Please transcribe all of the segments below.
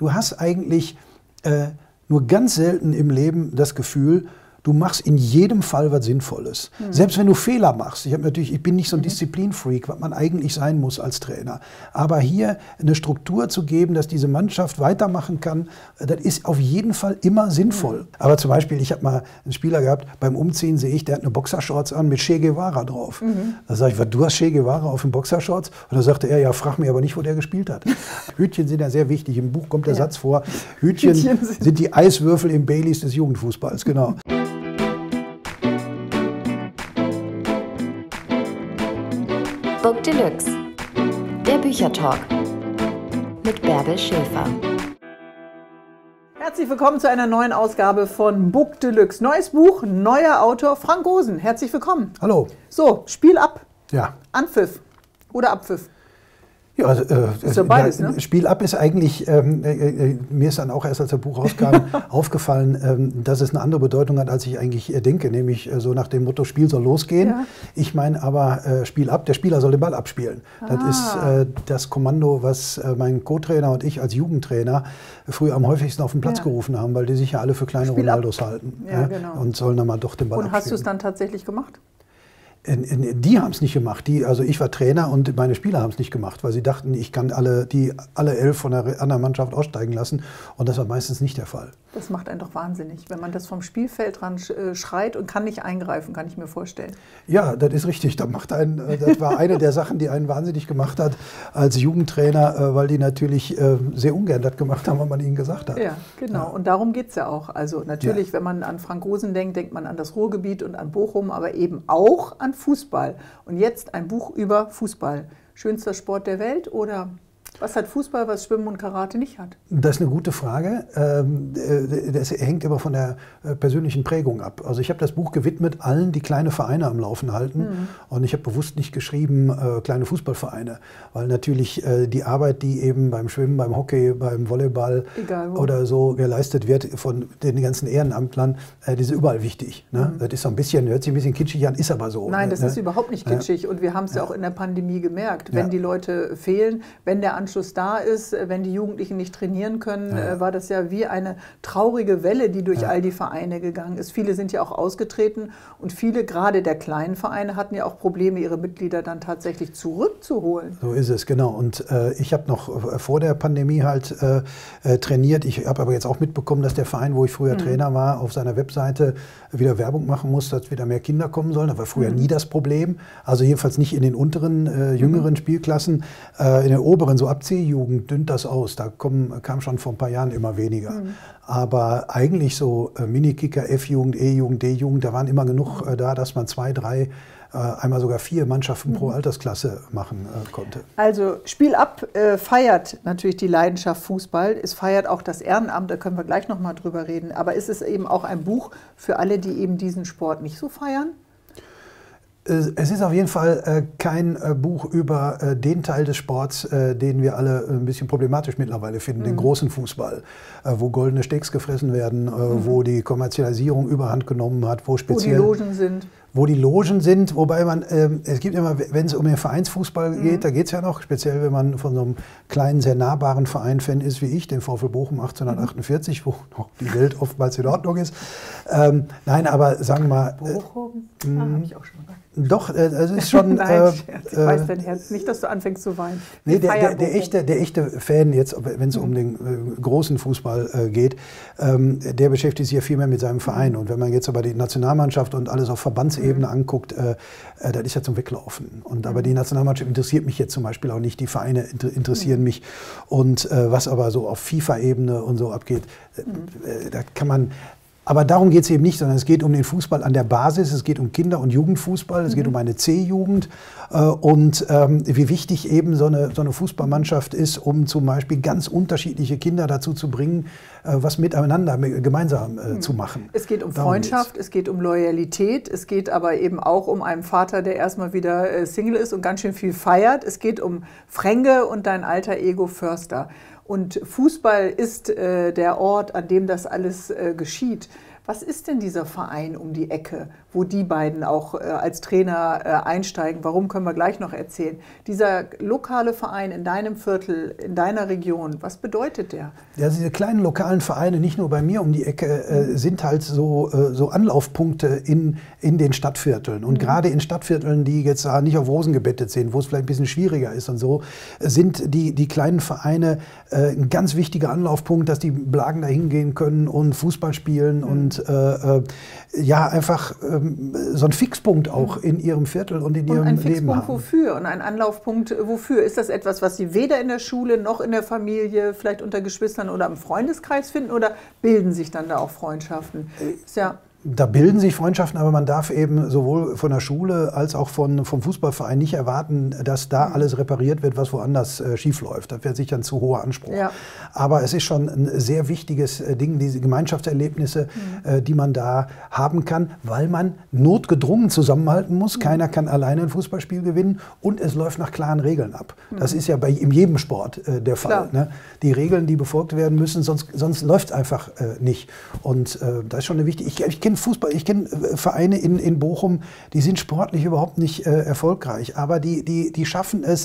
du hast eigentlich nur ganz selten im Leben das Gefühl, du machst in jedem Fall was Sinnvolles. Selbst wenn du Fehler machst. Ich bin nicht so ein Disziplinfreak, was man eigentlich sein muss als Trainer. Aber hier eine Struktur zu geben, dass diese Mannschaft weitermachen kann, das ist auf jeden Fall immer sinnvoll. Aber zum Beispiel, ich habe mal einen Spieler gehabt, beim Umziehen sehe ich, der hat eine Boxershorts an mit Che Guevara drauf. Da sage ich, du hast Che Guevara auf den Boxershorts? Und dann sagte er, ja, frag mich aber nicht, wo der gespielt hat. Hütchen sind ja sehr wichtig. Im Buch kommt der Satz vor, Hütchen sind die Eiswürfel im Baileys des Jugendfußballs. Genau. Book Deluxe, der Büchertalk mit Bärbel Schäfer. Herzlich willkommen zu einer neuen Ausgabe von Book Deluxe. Neues Buch, neuer Autor, Frank Gosen. Herzlich willkommen. Hallo. So, Spiel ab. Ja. Anpfiff oder Abpfiff? Ja, ist ja beides, ne? Spiel ab ist eigentlich, mir ist dann auch erst, als das Buch rauskam, aufgefallen, dass es eine andere Bedeutung hat, als ich eigentlich denke, nämlich so nach dem Motto, Spiel soll losgehen. Ja. Ich meine aber Spiel ab, der Spieler soll den Ball abspielen. Das ist das Kommando, was mein Co-Trainer und ich als Jugendtrainer früher am häufigsten auf den Platz gerufen haben, weil die sich ja alle für kleine Ronaldos halten. Ja, genau. Und sollen dann mal doch den Ball abspielen. Und hast du es dann tatsächlich gemacht? Die haben es nicht gemacht. Also ich war Trainer und meine Spieler haben es nicht gemacht, weil sie dachten, ich kann alle 11 von der anderen Mannschaft aussteigen lassen. Und das war meistens nicht der Fall. Das macht einen doch wahnsinnig, wenn man das vom Spielfeld ran schreit und kann nicht eingreifen, kann ich mir vorstellen. Ja, das ist richtig. Das war eine der Sachen, die einen wahnsinnig gemacht hat als Jugendtrainer, weil die natürlich sehr ungern das gemacht haben, was man ihnen gesagt hat. Ja, genau. Ja. Und darum geht es ja auch. Also natürlich, wenn man an Frank Gosen denkt, denkt man an das Ruhrgebiet und an Bochum, aber eben auch an Fußball. Und jetzt ein Buch über Fußball. Schönster Sport der Welt oder was hat Fußball, was Schwimmen und Karate nicht hat? Das ist eine gute Frage. Das hängt immer von der persönlichen Prägung ab. Also ich habe das Buch gewidmet allen, die kleine Vereine am Laufen halten. Und ich habe bewusst nicht geschrieben, kleine Fußballvereine. Weil natürlich die Arbeit, die eben beim Schwimmen, beim Hockey, beim Volleyball oder so geleistet wird von den ganzen Ehrenamtlern, die ist überall wichtig. Ne? Das ist so ein bisschen, hört sich ein bisschen kitschig an, ist aber so. Nein, das ist überhaupt nicht kitschig. Und wir haben es ja auch in der Pandemie gemerkt. Wenn die Leute fehlen, wenn der Anschluss da ist, wenn die Jugendlichen nicht trainieren können, war das ja wie eine traurige Welle, die durch all die Vereine gegangen ist. Viele sind ja auch ausgetreten und viele, gerade der kleinen Vereine, hatten ja auch Probleme, ihre Mitglieder dann tatsächlich zurückzuholen. So ist es, genau. Und ich habe noch vor der Pandemie halt trainiert. Ich habe aber jetzt auch mitbekommen, dass der Verein, wo ich früher Trainer war, auf seiner Webseite wieder Werbung machen muss, dass wieder mehr Kinder kommen sollen. Das war früher nie das Problem. Also jedenfalls nicht in den unteren, jüngeren Spielklassen. In den oberen, so ab C-Jugend, dünnt das aus. Da kam schon vor ein paar Jahren immer weniger. Aber eigentlich so Minikicker, F-Jugend, E-Jugend, D-Jugend, da waren immer genug da, dass man 2, 3, einmal sogar 4 Mannschaften pro Altersklasse machen konnte. Also Spiel ab feiert natürlich die Leidenschaft Fußball. Es feiert auch das Ehrenamt, da können wir gleich noch mal drüber reden. Aber ist es eben auch ein Buch für alle, die eben diesen Sport nicht so feiern? Es ist auf jeden Fall kein Buch über den Teil des Sports, den wir alle ein bisschen problematisch mittlerweile finden, den großen Fußball, wo goldene Steaks gefressen werden, wo die Kommerzialisierung überhand genommen hat, wo speziell... Wo die Logen sind. Wo die Logen sind, wobei man, es gibt immer, wenn es um den Vereinsfußball geht, da geht es ja noch, speziell wenn man von so einem kleinen, sehr nahbaren Verein Fan ist wie ich, den VfL Bochum 1848, wo noch die Welt oftmals in Ordnung ist. Nein, aber sagen wir mal... Bochum? Habe ich auch schon mal. Doch, es ist schon... Nein, ich weiß dein Herz nicht, dass du anfängst zu weinen. Nee, der echte Fan, jetzt, wenn es um den großen Fußball geht, der beschäftigt sich ja viel mehr mit seinem Verein. Und wenn man jetzt aber die Nationalmannschaft und alles auf Verbandsebene anguckt, das ist ja zum Weglaufen. Aber die Nationalmannschaft interessiert mich jetzt zum Beispiel auch nicht, die Vereine interessieren mich. Und was aber so auf FIFA-Ebene und so abgeht, da kann man... Aber darum geht es eben nicht, sondern es geht um den Fußball an der Basis, es geht um Kinder- und Jugendfußball, es geht um eine C-Jugend und wie wichtig eben so eine Fußballmannschaft ist, um zum Beispiel ganz unterschiedliche Kinder dazu zu bringen, was miteinander, gemeinsam zu machen. Es geht um Freundschaft, es geht um Loyalität, es geht aber eben auch um einen Vater, der erstmal wieder Single ist und ganz schön viel feiert. Es geht um Fränge und dein alter Ego Förster. Und Fußball ist der Ort, an dem das alles geschieht. Was ist denn dieser Verein um die Ecke, wo die beiden auch als Trainer einsteigen? Warum, können wir gleich noch erzählen. Dieser lokale Verein in deinem Viertel, in deiner Region, was bedeutet der? Ja, diese kleinen lokalen Vereine, nicht nur bei mir um die Ecke, sind halt so Anlaufpunkte in den Stadtvierteln. Und gerade in Stadtvierteln, die jetzt nicht auf Rosen gebettet sind, wo es vielleicht ein bisschen schwieriger ist und so, sind die kleinen Vereine ein ganz wichtiger Anlaufpunkt, dass die Blagen da hingehen können und Fußball spielen und ja, einfach so ein Fixpunkt auch in ihrem Viertel und in ihrem Leben haben. Und ein Fixpunkt wofür und ein Anlaufpunkt wofür? Ist das etwas, was Sie weder in der Schule noch in der Familie, vielleicht unter Geschwistern oder im Freundeskreis finden, oder bilden sich dann da auch Freundschaften? Ist ja Da bilden sich Freundschaften, aber man darf eben sowohl von der Schule als auch vom Fußballverein nicht erwarten, dass da alles repariert wird, was woanders schief läuft. Das wäre sicher ein zu hoher Anspruch. Ja. Aber es ist schon ein sehr wichtiges Ding, diese Gemeinschaftserlebnisse, die man da haben kann, weil man notgedrungen zusammenhalten muss. Keiner kann alleine ein Fußballspiel gewinnen und es läuft nach klaren Regeln ab. Das ist ja in jedem Sport der Fall. Ne? Die Regeln, die befolgt werden müssen, sonst läuft es einfach nicht. Und das ist schon eine wichtige. Ich kenne Vereine in Bochum, die sind sportlich überhaupt nicht erfolgreich, aber die schaffen es,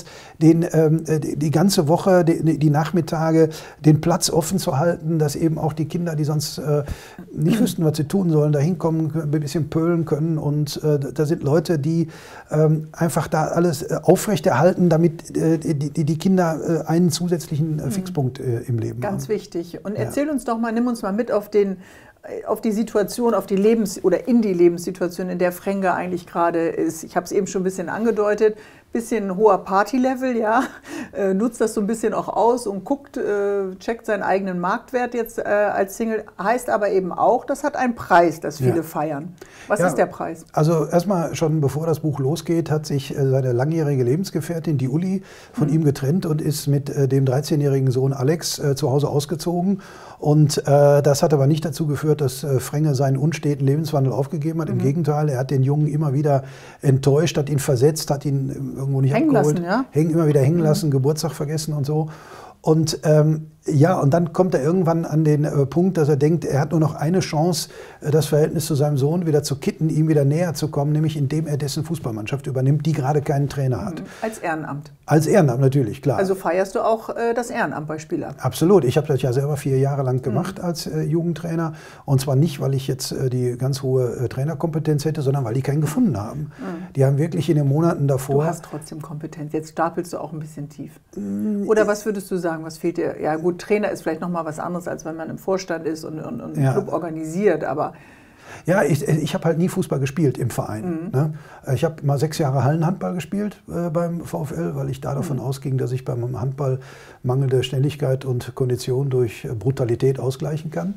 die ganze Woche, die Nachmittage, den Platz offen zu halten, dass eben auch die Kinder, die sonst nicht wüssten, was sie tun sollen, da hinkommen, ein bisschen pölen können. Und da sind Leute, die einfach da alles aufrechterhalten, damit die Kinder einen zusätzlichen Fixpunkt im Leben haben. Ganz wichtig. Und erzähl uns doch mal, nimm uns mal mit auf die Situation, in die Lebenssituation, in der Fränge eigentlich gerade ist. Ich habe es eben schon ein bisschen angedeutet, bisschen hoher Partylevel, ja, nutzt das so ein bisschen auch aus und checkt seinen eigenen Marktwert jetzt als Single, heißt aber eben auch, das hat einen Preis, das viele feiern. Was ist der Preis? Also erstmal schon bevor das Buch losgeht, hat sich seine langjährige Lebensgefährtin, die Uli, von ihm getrennt und ist mit dem 13-jährigen Sohn Alex zu Hause ausgezogen. Und das hat aber nicht dazu geführt, dass Fränge seinen unsteten Lebenswandel aufgegeben hat. Im Gegenteil, er hat den Jungen immer wieder enttäuscht, hat ihn versetzt, hat ihn irgendwo nicht abgeholt. Immer wieder hängen lassen, Geburtstag vergessen und so. Und und dann kommt er irgendwann an den Punkt, dass er denkt, er hat nur noch eine Chance, das Verhältnis zu seinem Sohn wieder zu kitten, ihm wieder näher zu kommen, nämlich indem er dessen Fußballmannschaft übernimmt, die gerade keinen Trainer hat. Als Ehrenamt? Als Ehrenamt, natürlich, klar. Also feierst du auch das Ehrenamt bei Spieler? Absolut. Ich habe das ja selber 4 Jahre lang gemacht als Jugendtrainer. Und zwar nicht, weil ich jetzt die ganz hohe Trainerkompetenz hätte, sondern weil die keinen gefunden haben. Die haben wirklich in den Monaten davor... Du hast trotzdem Kompetenz. Jetzt stapelst du auch ein bisschen tief. Oder was würdest du sagen, was fehlt dir? Ja gut, Trainer ist vielleicht noch mal was anderes, als wenn man im Vorstand ist und einen Club organisiert, aber... Ja, ich habe halt nie Fußball gespielt im Verein. Ne? Ich habe mal 6 Jahre Hallenhandball gespielt beim VfL, weil ich da davon ausging, dass ich beim Handball mangelnde Schnelligkeit und Kondition durch Brutalität ausgleichen kann.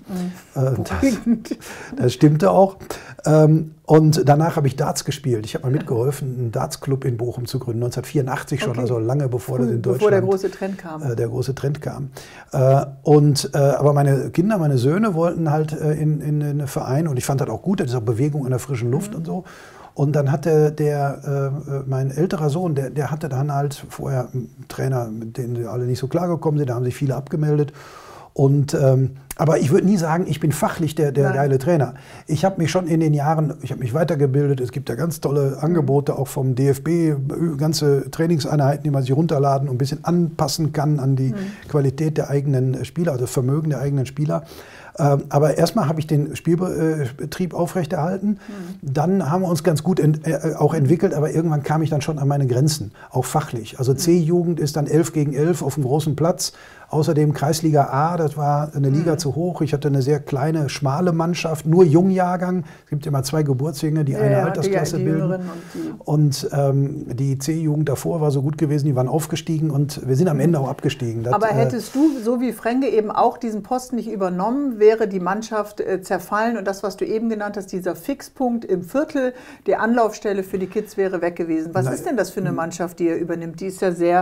Das stimmte auch. Und danach habe ich Darts gespielt. Ich habe mal mitgeholfen, einen Darts-Club in Bochum zu gründen, 1984 schon, also lange bevor das in Deutschland... Bevor der große Trend kam. Der große Trend kam. Aber meine Kinder, meine Söhne wollten halt in einen Verein, und ich fand das auch gut, das ist auch Bewegung in der frischen Luft und so. Und dann hatte mein älterer Sohn, der hatte dann halt vorher einen Trainer, mit denen sie alle nicht so klar gekommen sind, da haben sich viele abgemeldet. Aber ich würde nie sagen, ich bin fachlich der geile Trainer. Ich habe mich schon in den Jahren, ich habe mich weitergebildet. Es gibt ja ganz tolle Angebote auch vom DFB, ganze Trainingseinheiten, die man sich runterladen und ein bisschen anpassen kann an die Qualität der eigenen Spieler, also das Vermögen der eigenen Spieler. Aber erstmal habe ich den Spielbetrieb aufrechterhalten. Dann haben wir uns ganz gut auch entwickelt, aber irgendwann kam ich dann schon an meine Grenzen, auch fachlich. Also C-Jugend ist dann 11 gegen 11 auf dem großen Platz. Außerdem Kreisliga A, das war eine Liga zu hoch. Ich hatte eine sehr kleine, schmale Mannschaft, nur Jungjahrgang. Es gibt immer 2 Geburtsjährige, die eine Altersklasse bilden. Und die C-Jugend davor war so gut gewesen, die waren aufgestiegen und wir sind am Ende auch abgestiegen. Aber hättest du, so wie Fränge, eben auch diesen Posten nicht übernommen, wäre die Mannschaft zerfallen und das, was du eben genannt hast, dieser Fixpunkt im Viertel, die Anlaufstelle für die Kids wäre weg gewesen. Was ist denn das für eine Mannschaft, die er übernimmt? Die ist ja sehr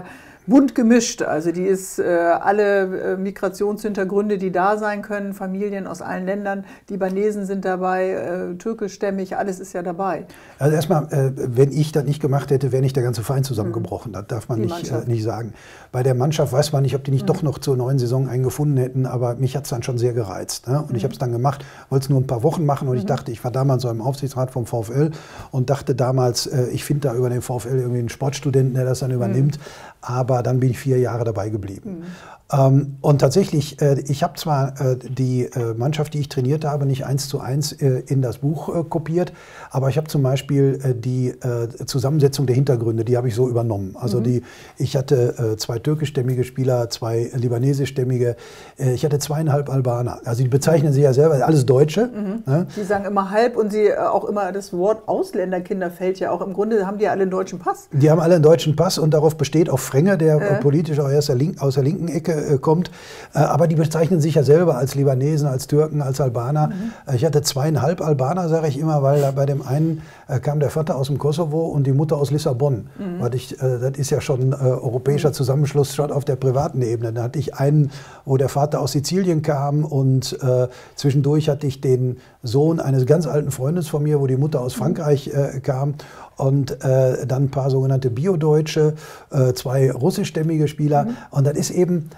bunt gemischt. Also die ist alle Migrationshintergründe, die da sein können, Familien aus allen Ländern, Libanesen sind dabei, türkischstämmig, alles ist ja dabei. Also erstmal, wenn ich das nicht gemacht hätte, wäre nicht der ganze Verein zusammengebrochen. Das darf man nicht sagen. Bei der Mannschaft weiß man nicht, ob die nicht doch noch zur neuen Saison einen gefunden hätten, aber mich hat es dann schon sehr gereizt. Ne? Und ich habe es dann gemacht, wollte es nur ein paar Wochen machen und ich dachte, ich war damals so im Aufsichtsrat vom VfL und dachte damals, ich finde da über den VfL irgendwie einen Sportstudenten, der das dann übernimmt, aber dann bin ich 4 Jahre dabei geblieben. Und tatsächlich, ich habe zwar die Mannschaft, die ich trainiert habe, nicht 1:1 in das Buch kopiert, aber ich habe zum Beispiel die Zusammensetzung der Hintergründe, die habe ich so übernommen. Also ich hatte 2 türkischstämmige Spieler, 2 libanesischstämmige, ich hatte 2,5 Albaner. Also die bezeichnen sich ja selber, alles Deutsche. Ne? Die sagen immer halb und sie auch immer, das Wort Ausländerkinder fällt ja auch, im Grunde haben die ja alle einen deutschen Pass. Die haben alle einen deutschen Pass und darauf besteht auch Frenge, der politisch auch erst aus der linken Ecke kommt. Aber die bezeichnen sich ja selber als Libanesen, als Türken, als Albaner. Ich hatte 2,5 Albaner, sage ich immer, weil bei dem einen kam der Vater aus dem Kosovo und die Mutter aus Lissabon. Das ist ja schon europäischer Zusammenschluss schon auf der privaten Ebene. Da hatte ich einen, wo der Vater aus Sizilien kam und zwischendurch hatte ich den Sohn eines ganz alten Freundes von mir, wo die Mutter aus Frankreich kam. Und dann ein paar sogenannte Bio-Deutsche, 2 russischstämmige Spieler. Und das ist eben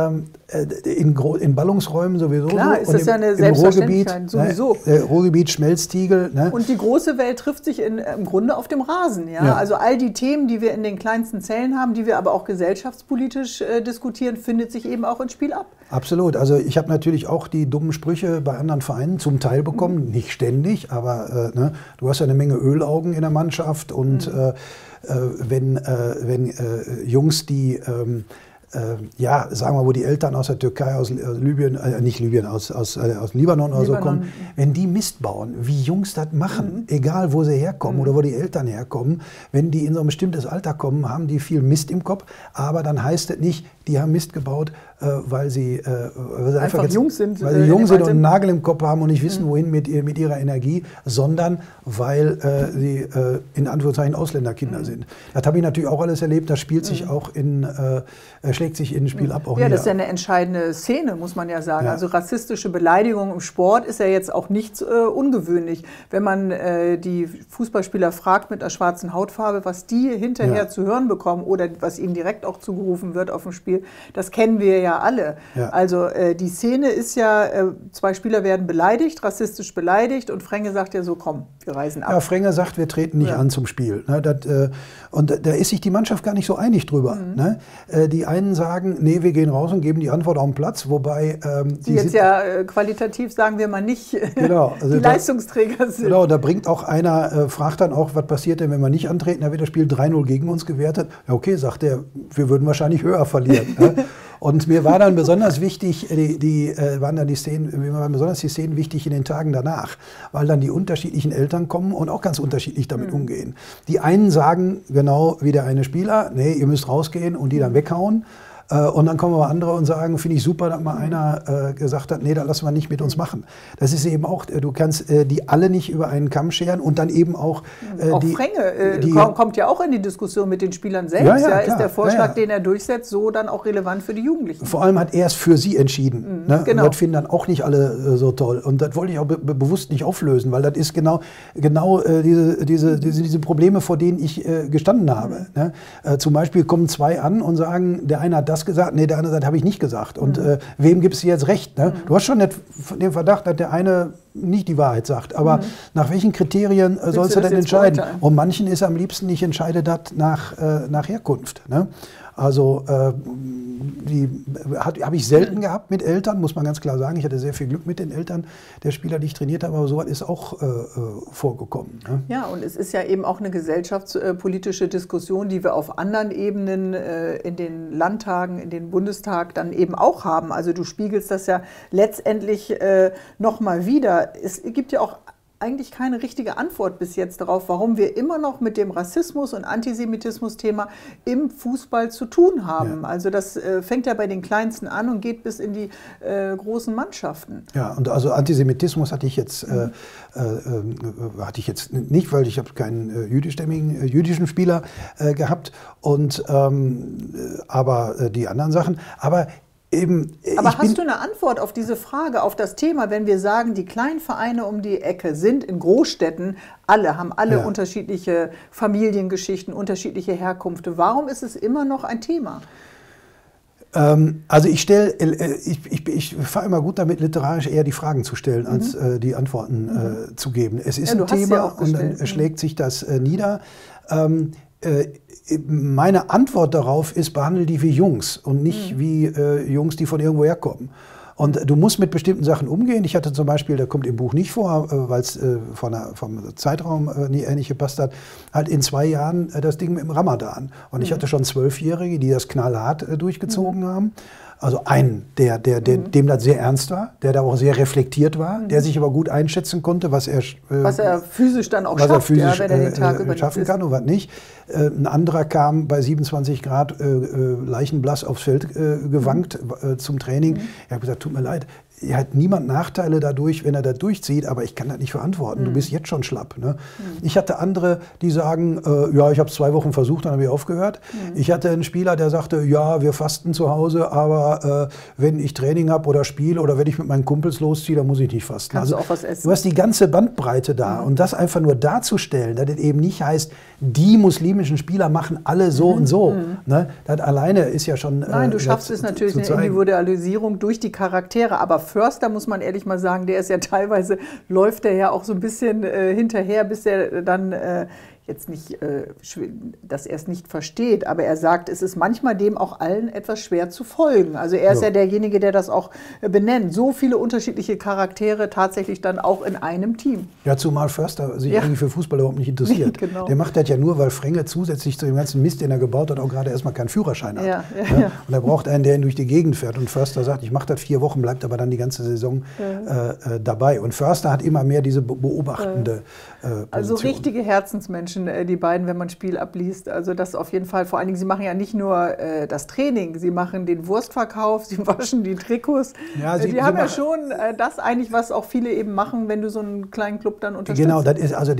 in Ballungsräumen sowieso. Klar, so. Ist das ja eine Selbstverständlichkeit, sowieso. Ruhrgebiet, Schmelztiegel. Ne? Und die große Welt trifft sich im Grunde auf dem Rasen. Ja? Also all die Themen, die wir in den kleinsten Zellen haben, die wir aber auch gesellschaftspolitisch diskutieren, findet sich eben auch ins Spiel ab. Absolut. Also ich habe natürlich auch die dummen Sprüche bei anderen Vereinen zum Teil bekommen. Nicht ständig, aber du hast ja eine Menge Ölaugen in der Mannschaft. Und wenn Jungs, die sagen wir, wo die Eltern aus der Türkei, aus Libyen, nicht Libyen, aus Libanon oder so kommen, wenn die Mist bauen, wie Jungs das machen, egal wo sie herkommen oder wo die Eltern herkommen, wenn die in so ein bestimmtes Alter kommen, haben die viel Mist im Kopf, aber dann heißt es nicht, die haben Mist gebaut, weil sie einfach jetzt, jung sind, weil sie jung sind und einen Nagel im Kopf haben und nicht wissen, wohin mit ihrer Energie, sondern weil sie in Anführungszeichen Ausländerkinder sind. Das habe ich natürlich auch alles erlebt, das spielt sich auch schlägt sich in ein Spiel ab. Auch das ist ja eine entscheidende Szene, muss man ja sagen. Ja. Also rassistische Beleidigung im Sport ist ja jetzt auch nichts ungewöhnlich. Wenn man die Fußballspieler fragt mit einer schwarzen Hautfarbe, was die hinterher zu hören bekommen oder was ihnen direkt auch zugerufen wird auf dem Spiel, das kennen wir ja alle. Ja. Also die Szene ist ja, 2 Spieler werden beleidigt, rassistisch beleidigt und Frenge sagt ja so, komm, wir reisen ab. Ja, Frenge sagt, wir treten nicht an zum Spiel. Ne, und da ist sich die Mannschaft gar nicht so einig drüber. Ne? Die einen sagen, nee, wir gehen raus und geben die Antwort auf den Platz, wobei die jetzt qualitativ, sagen wir mal nicht, genau, also die Leistungsträger sind. Genau, da bringt auch einer, fragt dann auch, was passiert denn, wenn wir nicht antreten, da wird das Spiel 3-0 gegen uns gewertet. Ja, okay, sagt er, wir würden wahrscheinlich höher verlieren. Und mir war dann besonders wichtig, waren die Szenen wichtig in den Tagen danach, weil dann die unterschiedlichen Eltern kommen und auch ganz unterschiedlich damit umgehen. Die einen sagen, genau wie der eine Spieler, nee, ihr müsst rausgehen und die dann weghauen. Und dann kommen aber andere und sagen, finde ich super, dass mal einer gesagt hat, nee, da lassen wir nicht mit uns machen. Das ist eben auch, du kannst die alle nicht über einen Kamm scheren und dann eben auch die Frenge kommt ja auch in die Diskussion mit den Spielern selbst. Klar, ist der Vorschlag, den er durchsetzt, so dann auch relevant für die Jugendlichen? Vor allem hat er es für sie entschieden. Ne? Genau. Und das finden dann auch nicht alle so toll. Und das wollte ich auch bewusst nicht auflösen, weil das ist genau diese Probleme, vor denen ich gestanden habe. Ne? Zum Beispiel kommen 2 an und sagen, der eine hat das gesagt, nee, der andere sagt, habe ich nicht gesagt. Und wem gibst du jetzt recht? Ne? Du hast schon den Verdacht, dass der eine nicht die Wahrheit sagt. Aber nach welchen Kriterien sollst du denn entscheiden? Und manchen ist am liebsten, ich entscheide das nach Herkunft. Ne? Also habe ich selten gehabt mit Eltern, muss man ganz klar sagen. Ich hatte sehr viel Glück mit den Eltern der Spieler, die ich trainiert habe, aber sowas ist auch vorgekommen. Ne? Ja, und es ist ja eben auch eine gesellschaftspolitische Diskussion, die wir auf anderen Ebenen in den Landtagen, in den Bundestag dann eben auch haben. Also du spiegelst das ja letztendlich nochmal wieder. Es gibt ja auch eigentlich keine richtige Antwort bis jetzt darauf, warum wir immer noch mit dem Rassismus- und Antisemitismus-Thema im Fußball zu tun haben. Ja. Also das fängt ja bei den Kleinsten an und geht bis in die großen Mannschaften. Ja, und also Antisemitismus hatte ich jetzt nicht, weil ich habe keinen jüdischen Spieler gehabt, und aber die anderen Sachen. Aber hast du eine Antwort auf diese Frage, auf das Thema, wenn wir sagen, die kleinen Vereine um die Ecke sind in Großstädten, haben alle unterschiedliche Familiengeschichten, unterschiedliche Herkünfte. Warum ist es immer noch ein Thema? Also ich fahre immer gut damit, literarisch eher die Fragen zu stellen, als die Antworten zu geben. Es ist ein Thema, und dann schlägt sich das nieder. Meine Antwort darauf ist, behandle die wie Jungs und nicht wie Jungs, die von irgendwo herkommen. Und du musst mit bestimmten Sachen umgehen. Ich hatte zum Beispiel, der kommt im Buch nicht vor, weil es vom Zeitraum nicht gepasst hat, halt in 2 Jahren das Ding mit dem Ramadan. Und ich hatte schon 12-Jährige, die das knallhart durchgezogen haben. Also einen, dem das sehr ernst war, der da auch sehr reflektiert war, der sich aber gut einschätzen konnte, was er physisch dann auch schafft, wenn er den Tag über schaffen kann und was nicht. Ein anderer kam bei 27 Grad leichenblass aufs Feld gewankt zum Training. Ich habe gesagt, tut mir leid, er hat niemand Nachteile dadurch, wenn er da durchzieht, aber ich kann das nicht verantworten. Du bist jetzt schon schlapp. Ne? Ich hatte andere, die sagen, ja, ich habe es 2 Wochen versucht, dann habe ich aufgehört. Ich hatte einen Spieler, der sagte, ja, wir fasten zu Hause, aber wenn ich Training habe oder spiele oder wenn ich mit meinen Kumpels losziehe, dann muss ich nicht fasten. Kannst du auch was essen? Du hast die ganze Bandbreite da. Und das einfach nur darzustellen, dass das eben nicht heißt, die muslimischen Spieler machen alle so und so. Ne? Das alleine ist ja schon... Nein, du schaffst es natürlich eine Individualisierung durch die Charaktere, aber Förster, muss man ehrlich mal sagen, der ist ja teilweise, läuft der ja auch so ein bisschen hinterher, bis er dann jetzt nicht, dass er es nicht versteht, aber er sagt, es ist manchmal dem auch allen etwas schwer zu folgen. Also er ist ja derjenige, der das auch benennt. So viele unterschiedliche Charaktere tatsächlich dann auch in einem Team. Ja, zumal Förster sich eigentlich für Fußball überhaupt nicht interessiert. Genau. Der macht das ja nur, weil Frenge zusätzlich zu dem ganzen Mist, den er gebaut hat, auch gerade erstmal keinen Führerschein hat. Und er braucht einen, der ihn durch die Gegend fährt. Und Förster sagt, ich mache das 4 Wochen, bleibt aber dann die ganze Saison dabei. Und Förster hat immer mehr diese beobachtende Position. Also richtige Herzensmenschen, die beiden, wenn man Spiel abliest. Also das auf jeden Fall. Vor allen Dingen, sie machen ja nicht nur das Training, sie machen den Wurstverkauf, sie waschen die Trikots. Ja, die haben ja schon das eigentlich, was auch viele eben machen, wenn du so einen kleinen Club dann unterstützt. Genau, das ist also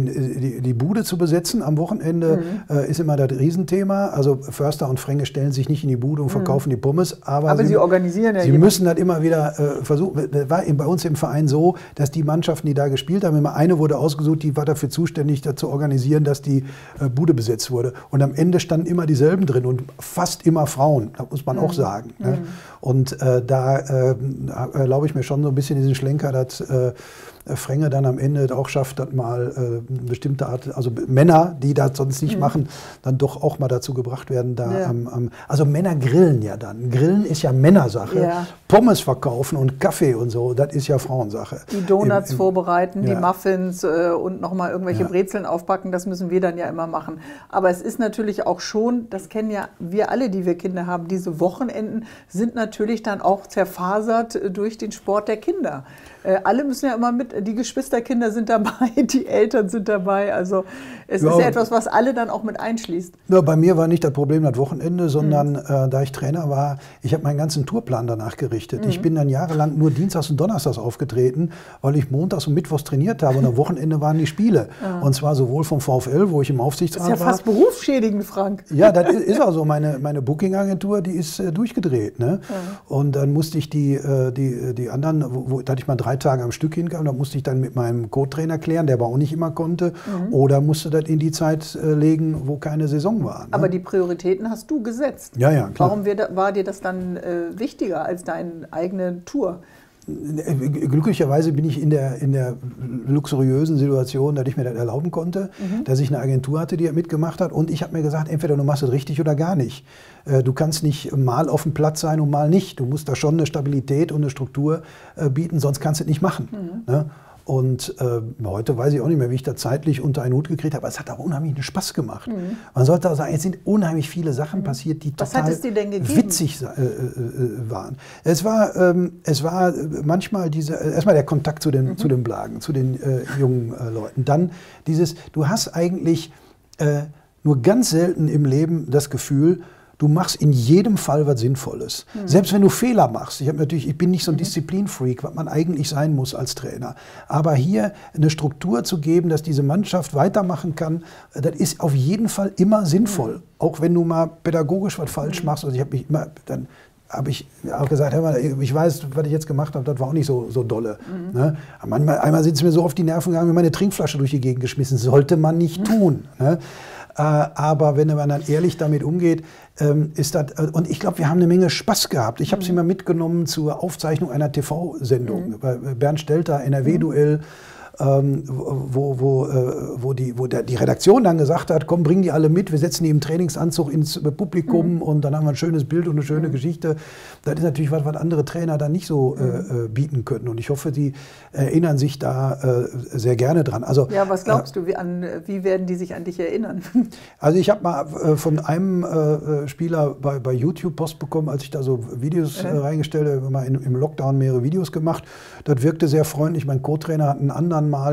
die Bude zu besetzen am Wochenende ist immer das Riesenthema. Also Förster und Frenge stellen sich nicht in die Bude und verkaufen die Pommes, aber sie organisieren ja. Sie müssen das immer wieder versuchen. Das war bei uns im Verein so, dass die Mannschaften, die da gespielt haben, immer eine wurde ausgesucht, die war dafür zuständig, dazu organisieren, dass die Bude besetzt wurde. Und am Ende standen immer dieselben drin und fast immer Frauen, das muss man auch sagen. Ne? Und da erlaube ich mir schon so ein bisschen diesen Schlenker, dass Frenge dann am Ende auch schafft, dass mal eine bestimmte Art, also Männer, die das sonst nicht machen, dann doch auch mal dazu gebracht werden, da also Männer grillen ja dann. Grillen ist ja Männersache. Ja. Pommes verkaufen und Kaffee und so, das ist ja Frauensache. Die Donuts vorbereiten, die Muffins und nochmal irgendwelche Brezeln aufbacken, das müssen wir dann ja immer machen. Aber es ist natürlich auch schon, das kennen ja wir alle, die wir Kinder haben, diese Wochenenden sind natürlich dann auch zerfasert durch den Sport der Kinder. Alle müssen ja immer mit, die Geschwisterkinder sind dabei, die Eltern sind dabei. Also es ist ja etwas, was alle dann auch mit einschließt. Ja, bei mir war nicht das Problem das Wochenende, sondern da ich Trainer war, ich habe meinen ganzen Tourplan danach gerichtet. Ich bin dann jahrelang nur dienstags und donnerstags aufgetreten, weil ich montags und mittwochs trainiert habe und am Wochenende waren die Spiele. Und zwar sowohl vom VfL, wo ich im Aufsichtsrat war. Das ist ja fast berufsschädigend, Frank. Ja, das ist also meine Booking-Agentur, die ist durchgedreht. Ne? Und dann musste ich die anderen, da hatte ich mal 3 Tage am Stück hingegangen, da musste ich dann mit meinem Co-Trainer klären, der aber auch nicht immer konnte, oder musste das in die Zeit legen, wo keine Saison war. Ne? Aber die Prioritäten hast du gesetzt. Ja, ja, klar. Warum war dir das dann wichtiger als deine eigene Tour? Glücklicherweise bin ich in der luxuriösen Situation, dass ich mir das erlauben konnte, dass ich eine Agentur hatte, die mitgemacht hat. Und ich habe mir gesagt, entweder du machst es richtig oder gar nicht. Du kannst nicht mal auf dem Platz sein und mal nicht. Du musst da schon eine Stabilität und eine Struktur bieten, sonst kannst du es nicht machen. Ne? Und heute weiß ich auch nicht mehr, wie ich da zeitlich unter einen Hut gekriegt habe, aber es hat auch unheimlich Spaß gemacht. Man sollte auch sagen, es sind unheimlich viele Sachen passiert, die total witzig waren. Es war manchmal erstmal der Kontakt zu den Blagen, zu den jungen Leuten. Dann du hast eigentlich nur ganz selten im Leben das Gefühl, du machst in jedem Fall was Sinnvolles. Selbst wenn du Fehler machst. Ich bin nicht so ein Disziplinfreak, was man eigentlich sein muss als Trainer. Aber hier eine Struktur zu geben, dass diese Mannschaft weitermachen kann, das ist auf jeden Fall immer sinnvoll. Auch wenn du mal pädagogisch was falsch machst. Also dann habe ich auch gesagt, ich weiß, was ich jetzt gemacht habe, das war auch nicht so dolle. Ne? Einmal sind es mir so auf die Nerven gegangen, wie meine Trinkflasche durch die Gegend geschmissen. Sollte man nicht tun. Ne? Aber wenn man dann ehrlich damit umgeht, ist das, und ich glaube, wir haben eine Menge Spaß gehabt. Ich habe sie mal mitgenommen zur Aufzeichnung einer TV-Sendung, bei Bernd Stelter, NRW-Duell, wo die Redaktion dann gesagt hat, komm, bring die alle mit, wir setzen die im Trainingsanzug ins Publikum und dann haben wir ein schönes Bild und eine schöne Geschichte. Das ist natürlich was andere Trainer dann nicht so bieten können. Und ich hoffe, die erinnern sich da sehr gerne dran. Also, ja, was glaubst du, wie werden die sich an dich erinnern? Also ich habe mal von einem Spieler bei YouTube Post bekommen, als ich da so Videos reingestellt habe, mal im Lockdown mehrere Videos gemacht. Das wirkte sehr freundlich. Mein Co-Trainer hat einen anderen mal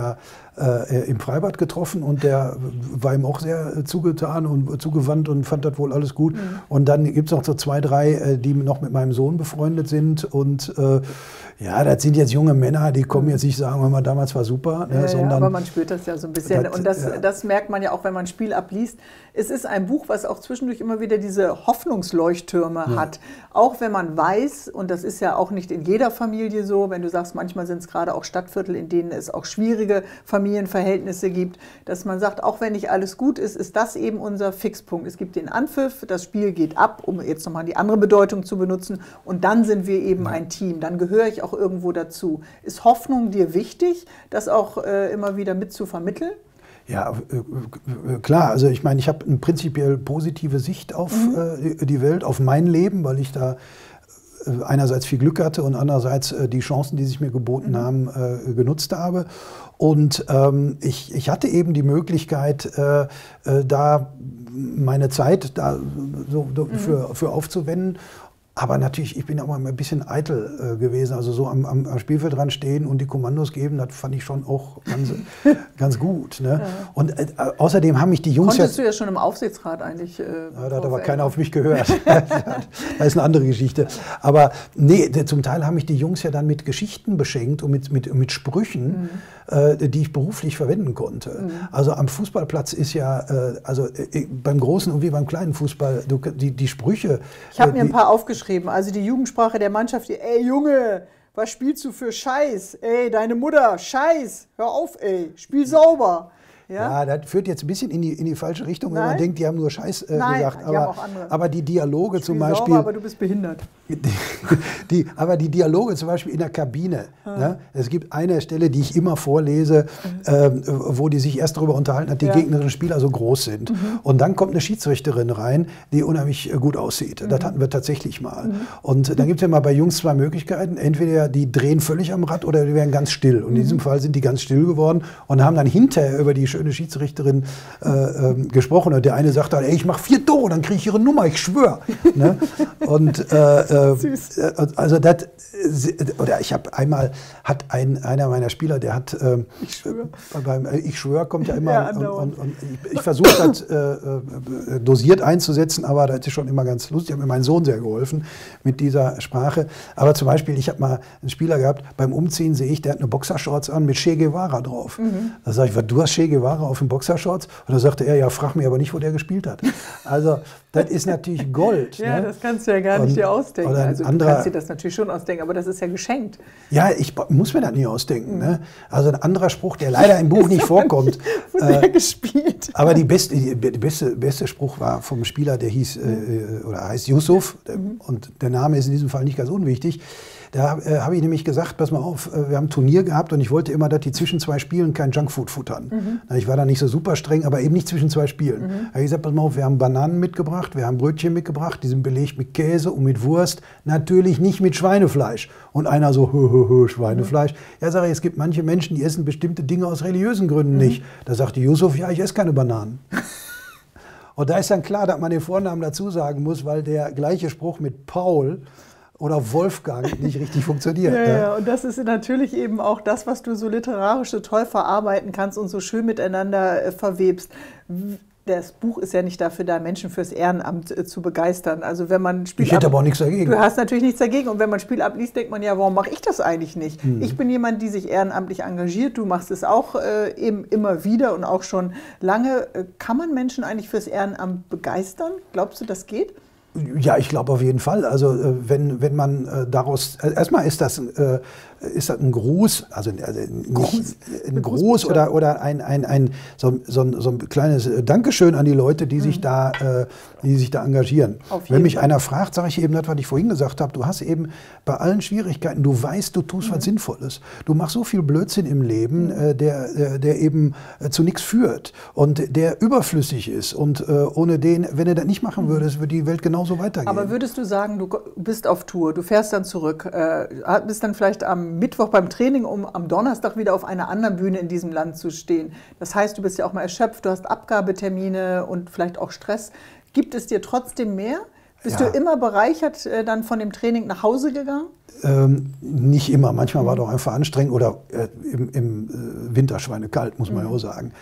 im Freibad getroffen und der war ihm auch sehr zugetan und zugewandt und fand das wohl alles gut. Und dann gibt es noch so 2, 3, die noch mit meinem Sohn befreundet sind und ja, das sind jetzt junge Männer, die kommen jetzt nicht sagen, mal damals war super. Ne, sondern aber man spürt das ja so ein bisschen. Und das merkt man ja auch, wenn man ein Spiel abliest. Es ist ein Buch, was auch zwischendurch immer wieder diese Hoffnungsleuchttürme hat. Auch wenn man weiß, und das ist ja auch nicht in jeder Familie so, wenn du sagst, manchmal sind es gerade auch Stadtviertel, in denen es auch schwierige Familienverhältnisse gibt, dass man sagt, auch wenn nicht alles gut ist, ist das eben unser Fixpunkt. Es gibt den Anpfiff, das Spiel geht ab, um jetzt nochmal die andere Bedeutung zu benutzen, und dann sind wir eben ein Team. Dann gehöre ich auch irgendwo dazu. Ist Hoffnung dir wichtig, das auch immer wieder mit zu vermitteln? Ja, klar. Also ich meine, ich habe eine prinzipiell positive Sicht auf die Welt, auf mein Leben, weil ich da einerseits viel Glück hatte und andererseits die Chancen, die sich mir geboten haben, genutzt habe. Und ich hatte eben die Möglichkeit, da meine Zeit für aufzuwenden. Aber natürlich, ich bin auch mal ein bisschen eitel gewesen. Also so am Spielfeld dran stehen und die Kommandos geben, das fand ich schon auch ganz gut. Ne? Ja. Und außerdem haben mich die Jungs... Konntest du ja schon im Aufsichtsrat eigentlich... da hat aber keiner auf mich gehört. Das ist eine andere Geschichte. Aber nee, zum Teil haben mich die Jungs ja dann mit Geschichten beschenkt und mit Sprüchen, die ich beruflich verwenden konnte. Also am Fußballplatz ist ja, beim großen und wie beim kleinen Fußball, die Sprüche... Ich habe mir ein paar aufgeschrieben. Also die Jugendsprache der Mannschaft, ey Junge, was spielst du für Scheiß? Ey, deine Mutter, Scheiß, hör auf, ey, spiel sauber. Ja, das führt jetzt ein bisschen in die falsche Richtung, wenn man denkt, die haben nur Scheiß gesagt. Die haben auch andere. Aber die Dialoge zum Beispiel... Sauber, aber du bist behindert. Aber die Dialoge zum Beispiel in der Kabine. Ne? Es gibt eine Stelle, die ich immer vorlese, wo die sich erst darüber unterhalten, dass die gegnerischen Spieler so groß sind. Und dann kommt eine Schiedsrichterin rein, die unheimlich gut aussieht. Das hatten wir tatsächlich mal. Und dann gibt es ja mal bei Jungs 2 Möglichkeiten. Entweder die drehen völlig am Rad oder die werden ganz still. Und in diesem Fall sind die ganz still geworden und haben dann hinterher über die schöne Schiedsrichterin gesprochen. Und der eine sagt dann, ey, ich mache 4 Tore, dann kriege ich ihre Nummer, ich schwöre. Ne? Und also das, oder ich habe einmal, einer meiner Spieler, der hat, ich schwöre, kommt ja immer, und ich versuche das dosiert einzusetzen, aber das ist schon immer ganz lustig. Hat mir mein Sohn sehr geholfen mit dieser Sprache. Aber zum Beispiel, ich habe mal einen Spieler gehabt, beim Umziehen sehe ich, der hat eine Boxershorts an mit Che Guevara drauf. Da sage ich, du hast Che Guevara auf den Boxershorts? Und dann sagte er, ja, frag mich aber nicht, wo der gespielt hat. Also das ist natürlich Gold. Ja, ne? Das kannst du ja gar nicht dir ausdenken. Also du kannst dir das natürlich schon ausdenken, aber das ist ja geschenkt. Ja, ich muss mir das nicht ausdenken. Ne? Also ein anderer Spruch, der leider im Buch nicht vorkommt. Gespielt. Aber der beste Spruch war vom Spieler, der hieß oder heißt Yusuf. Und der Name ist in diesem Fall nicht ganz unwichtig. Da habe ich nämlich gesagt, pass mal auf, wir haben ein Turnier gehabt und ich wollte immer, dass die zwischen 2 Spielen kein Junkfood futtern. Ich war da nicht so super streng, aber eben nicht zwischen 2 Spielen. Da habe ich gesagt, pass mal auf, wir haben Bananen mitgebracht, wir haben Brötchen mitgebracht, die sind belegt mit Käse und mit Wurst, natürlich nicht mit Schweinefleisch. Und einer so, Schweinefleisch. Ja, sage ich, es gibt manche Menschen, die essen bestimmte Dinge aus religiösen Gründen nicht. Da sagte Yusuf, ja, ich esse keine Bananen. Und da ist dann klar, dass man den Vornamen dazu sagen muss, weil der gleiche Spruch mit Paul oder Wolfgang nicht richtig funktioniert. Ja, und das ist natürlich eben auch das, was du so literarisch so toll verarbeiten kannst und so schön miteinander verwebst. Das Buch ist ja nicht dafür da, Menschen fürs Ehrenamt zu begeistern. Also wenn man Spiel ich hätte aber auch nichts dagegen. Du hast natürlich nichts dagegen. Und wenn man Spiel abliest, denkt man ja, warum mache ich das eigentlich nicht? Ich bin jemand, die sich ehrenamtlich engagiert. Du machst es auch eben immer wieder und auch schon lange. Kann man Menschen eigentlich fürs Ehrenamt begeistern? Glaubst du, das geht? Ja, ich glaube auf jeden Fall. Also wenn man daraus, erstmal ist das ein Gruß, also nicht ein Gruß oder so ein kleines Dankeschön an die Leute, die sich da engagieren. Wenn mich einer fragt, sage ich eben das, was ich vorhin gesagt habe, du hast eben bei allen Schwierigkeiten, du weißt, du tust was Sinnvolles. Du machst so viel Blödsinn im Leben, der eben zu nichts führt und der überflüssig ist und ohne den, wenn du das nicht machen würdest, würde die Welt genauso weitergehen. Aber würdest du sagen, du bist auf Tour, du fährst dann zurück, bist dann vielleicht am Mittwoch beim Training, um am Donnerstag wieder auf einer anderen Bühne in diesem Land zu stehen. Das heißt, du bist ja auch mal erschöpft, du hast Abgabetermine und vielleicht auch Stress. Gibt es dir trotzdem mehr? Bist du immer bereichert dann von dem Training nach Hause gegangen? Nicht immer. Manchmal war doch einfach anstrengend oder im Winter schweinekalt, muss man ja auch sagen.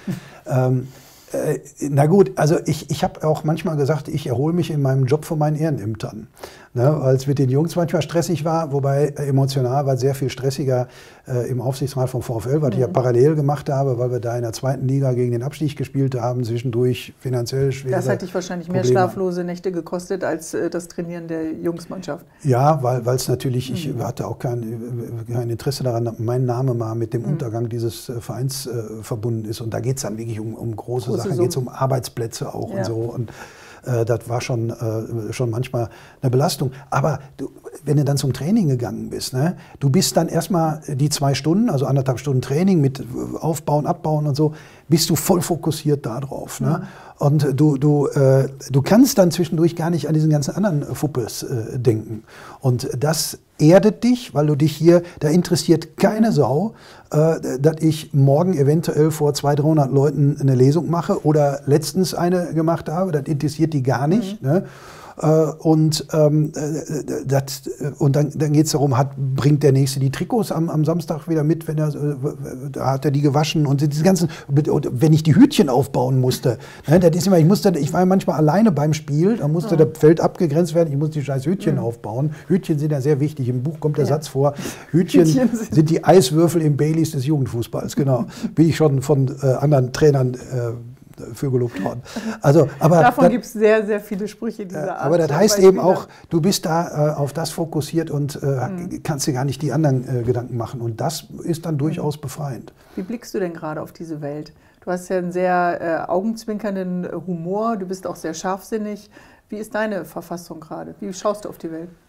Na gut, also ich habe auch manchmal gesagt, ich erhole mich in meinem Job von meinen Ehrenämtern. Ne, weil es mit den Jungs manchmal stressig war, wobei emotional war es sehr viel stressiger im Aufsichtsrat vom VfL, was ich ja parallel gemacht habe, weil wir da in der 2. Liga gegen den Abstieg gespielt haben, zwischendurch finanziell schwer. Das hat dich wahrscheinlich mehr schlaflose Nächte gekostet als das Trainieren der Jungsmannschaft. Ja, weil es natürlich, ich hatte auch kein Interesse daran, dass mein Name mal mit dem Untergang dieses Vereins verbunden ist. Und da geht es dann wirklich um große Sachen, geht es um Arbeitsplätze auch und so. Und das war schon manchmal eine Belastung. Aber wenn du dann zum Training gegangen bist, ne, du bist dann erstmal die 2 Stunden, also 1,5 Stunden Training mit Aufbauen, Abbauen und so, bist du voll fokussiert darauf. Ne? Und du kannst dann zwischendurch gar nicht an diesen ganzen anderen Fuppes denken. Und das erdet dich, weil du dich hier, da interessiert keine Sau, dass ich morgen eventuell vor 200-300 Leuten eine Lesung mache oder letztens eine gemacht habe, das interessiert die gar nicht. Ne? Und dann geht es darum, bringt der Nächste die Trikots am Samstag wieder mit, wenn da hat er die gewaschen und diese ganzen, wenn ich die Hütchen aufbauen musste. Ne, das ist immer, ich war manchmal alleine beim Spiel, da musste das Feld abgegrenzt werden, ich musste die scheiß Hütchen aufbauen. Hütchen sind ja sehr wichtig, im Buch kommt der Satz vor, Hütchen sind die Eiswürfel im Baileys des Jugendfußballs, genau. Bin ich schon von anderen Trainern für gelobt worden. Also, aber davon gibt es sehr, sehr viele Sprüche dieser Art. Aber das heißt eben auch, du bist da auf das fokussiert und kannst dir gar nicht die anderen Gedanken machen. Und das ist dann durchaus befreiend. Wie blickst du denn gerade auf diese Welt? Du hast ja einen sehr augenzwinkernden Humor, du bist auch sehr scharfsinnig. Wie ist deine Verfassung gerade? Wie schaust du auf die Welt?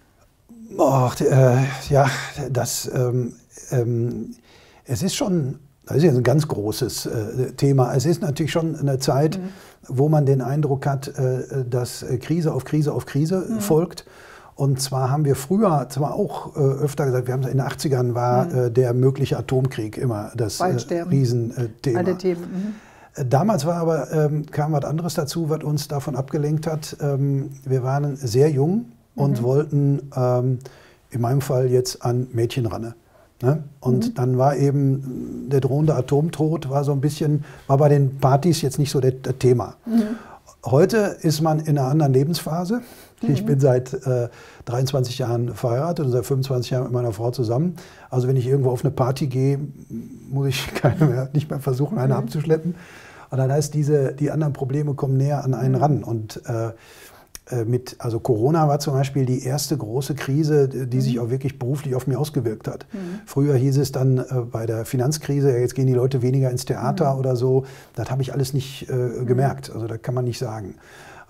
Ja, es ist schon... Das ist ja ein ganz großes Thema. Es ist natürlich schon eine Zeit, wo man den Eindruck hat, dass Krise auf Krise auf Krise folgt. Und zwar haben wir früher zwar auch öfter gesagt, wir haben in den 80ern war der mögliche Atomkrieg immer das Riesenthema. Alle Themen. Damals war aber, kam was anderes dazu, was uns davon abgelenkt hat. Wir waren sehr jung und wollten in meinem Fall jetzt an Mädchen ran. Ne? Und dann war eben der drohende Atomtod, war bei den Partys jetzt nicht so das Thema. Heute ist man in einer anderen Lebensphase. Ich bin seit 23 Jahren verheiratet und seit 25 Jahren mit meiner Frau zusammen. Also wenn ich irgendwo auf eine Party gehe, muss ich nicht mehr versuchen, eine abzuschleppen. Und dann heißt die anderen Probleme kommen näher an einen ran. Und also Corona war zum Beispiel die erste große Krise, die sich auch wirklich beruflich auf mich ausgewirkt hat. Früher hieß es dann bei der Finanzkrise, jetzt gehen die Leute weniger ins Theater oder so. Das habe ich alles nicht gemerkt, also das kann man nicht sagen.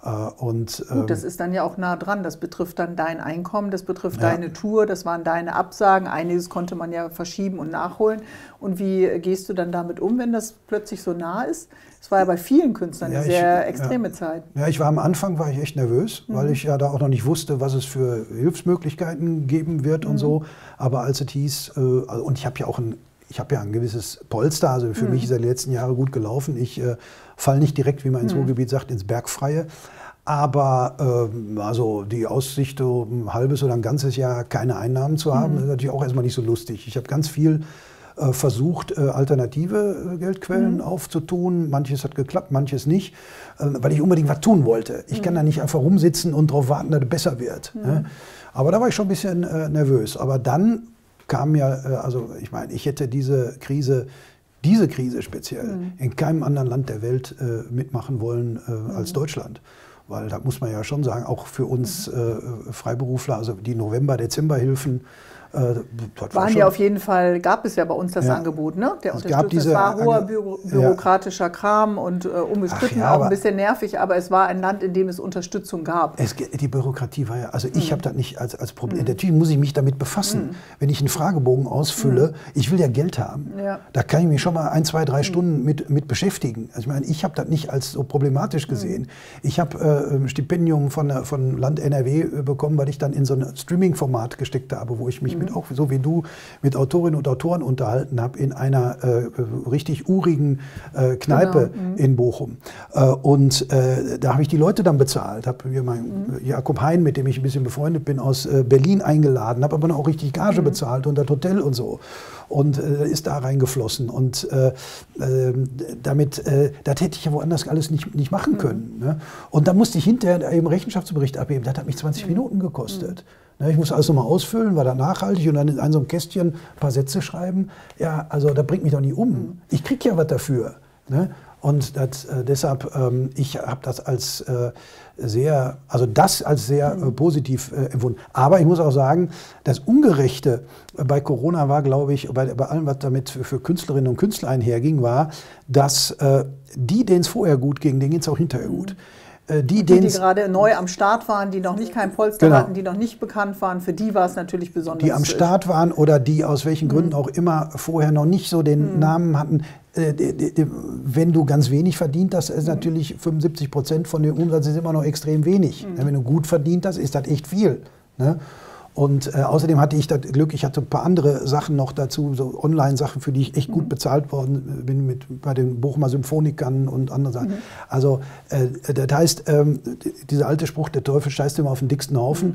Gut, das ist dann ja auch nah dran. Das betrifft dann dein Einkommen, das betrifft deine Tour, das waren deine Absagen. Einiges konnte man ja verschieben und nachholen. Und wie gehst du dann damit um, wenn das plötzlich so nah ist? Es war ja bei vielen Künstlern eine sehr extreme Zeit. Ja, am Anfang war ich echt nervös, weil ich ja da auch noch nicht wusste, was es für Hilfsmöglichkeiten geben wird und so. Aber als es hieß, und ich habe ja ein gewisses Polster, also für mich ist er die letzten Jahre gut gelaufen. Ich falle nicht direkt, wie man ins Ruhrgebiet sagt, ins Bergfreie. Aber also die Aussicht, so ein halbes oder ein ganzes Jahr keine Einnahmen zu haben, ist natürlich auch erstmal nicht so lustig. Ich habe ganz viel versucht, alternative Geldquellen aufzutun. Manches hat geklappt, manches nicht, weil ich unbedingt was tun wollte. Ich kann da nicht einfach rumsitzen und darauf warten, dass es besser wird. Ne? Aber da war ich schon ein bisschen nervös. Aber dann kam ja, also ich meine, ich hätte diese Krise speziell in keinem anderen Land der Welt mitmachen wollen als Deutschland. Weil da muss man ja schon sagen, auch für uns Freiberufler, also die November-Dezember-Hilfen, waren ja auf jeden Fall, gab es ja bei uns das Angebot, ne? Der Unterstützung, es war hoher bürokratischer Kram und unbestritten, auch ein bisschen nervig, aber es war ein Land, in dem es Unterstützung gab. Die Bürokratie war ja, also ich habe das nicht als Problem, natürlich muss ich mich damit befassen, wenn ich einen Fragebogen ausfülle, ich will ja Geld haben, da kann ich mich schon mal 1, 2, 3 Stunden mit beschäftigen. Also ich meine, ich habe das nicht als so problematisch gesehen. Ich habe ein Stipendium von Land NRW bekommen, weil ich dann in so ein Streaming-Format gesteckt habe, wo ich mich auch so wie du mit Autorinnen und Autoren unterhalten habe in einer richtig urigen Kneipe in Bochum. Und da habe ich die Leute dann bezahlt, habe mir meinen Jakob Hein, mit dem ich ein bisschen befreundet bin, aus Berlin eingeladen, habe aber auch richtig Gage bezahlt und das Hotel und so. Und ist da reingeflossen. Und damit, das hätte ich ja woanders alles nicht machen können. Ne? Und dann musste ich hinterher eben Rechenschaftsbericht abgeben. Das hat mich 20 Minuten gekostet. Ich musste alles nochmal ausfüllen, war dann nachhaltig und dann in so einem Kästchen ein paar Sätze schreiben. Ja, also das bringt mich doch nicht um. Ich kriege ja was dafür. Ne? Und deshalb, ich habe das als sehr positiv empfunden. Aber ich muss auch sagen, das Ungerechte bei Corona war, glaube ich, bei allem, was damit für Künstlerinnen und Künstler einherging, war, dass denen es vorher gut ging, denen geht es auch hinterher gut. Die gerade neu am Start waren, die noch nicht kein Polster hatten, die noch nicht bekannt waren, für die war es natürlich besonders. Die am Start waren oder die aus welchen Gründen auch immer vorher noch nicht so den Namen hatten. Wenn du ganz wenig verdient hast, ist natürlich 75% von dem Umsatz ist immer noch extrem wenig. Wenn du gut verdient hast, ist das echt viel. Ne? Und außerdem hatte ich das Glück, ich hatte ein paar andere Sachen noch dazu, so Online-Sachen, für die ich echt gut bezahlt worden bin, bei den Bochumer Symphonikern und anderen Sachen. Also das heißt, dieser alte Spruch, der Teufel scheißt immer auf den dicksten Haufen,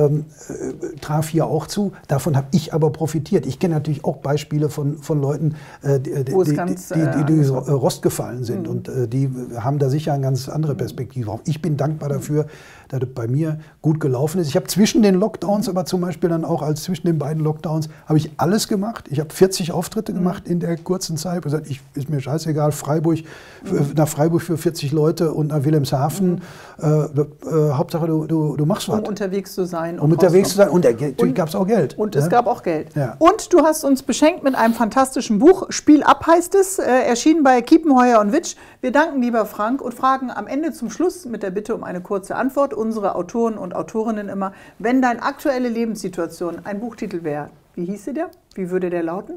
traf hier auch zu. Davon habe ich aber profitiert. Ich kenne natürlich auch Beispiele von Leuten, die durch Rost gefallen sind. Und die haben da sicher eine ganz andere Perspektive auf. Ich bin dankbar dafür, dass es bei mir gut gelaufen ist. Ich habe zwischen den Lockdowns, aber zum Beispiel dann auch als zwischen den beiden Lockdowns, habe ich alles gemacht. Ich habe 40 Auftritte gemacht in der kurzen Zeit. Ich habe gesagt, ist mir scheißegal, nach Freiburg für 40 Leute und nach Wilhelmshaven. Hauptsache, du machst was. Um unterwegs zu sein. Und natürlich gab es auch Geld. Und es gab auch Geld. Ja. Und du hast uns beschenkt mit einem fantastischen Buch. Spiel ab heißt es, erschienen bei Kiepenheuer und Witsch. Wir danken, lieber Frank, und fragen am Ende zum Schluss mit der Bitte um eine kurze Antwort unsere Autoren und Autorinnen immer, wenn deine aktuelle Lebenssituation ein Buchtitel wäre, wie hieße der? Wie würde der lauten?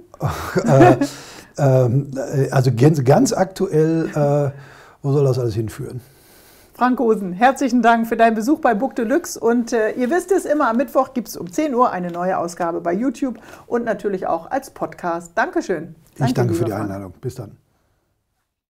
Also ganz aktuell, wo soll das alles hinführen? Frank Osen, herzlichen Dank für deinen Besuch bei Book Deluxe. Und ihr wisst es, immer am Mittwoch gibt es um 10 Uhr eine neue Ausgabe bei YouTube und natürlich auch als Podcast. Dankeschön. Ich danke für die Einladung. Bis dann.